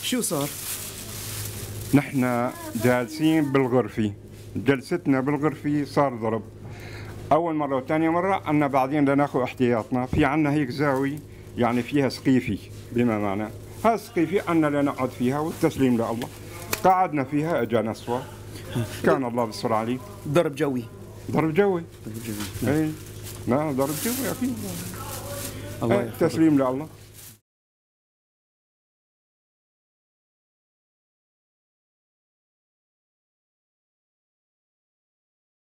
شو صار؟ نحن جالسين بالغرفة، جلستنا بالغرفة صار ضرب أول مرة وثانية مرة. أن بعدين لناخذ احتياطنا، في عنا هيك زاوية يعني فيها سقيفة، بما معنى هذا السقيفة أن لنقعد فيها والتسليم لله. قعدنا فيها اجانا الصوت، كان الله بالصلاة عليه. ضرب جوي. ضرب جوي. ضرب جوي. اي نعم ضرب جوي أكيد. الله يحفظك. تسليم لله.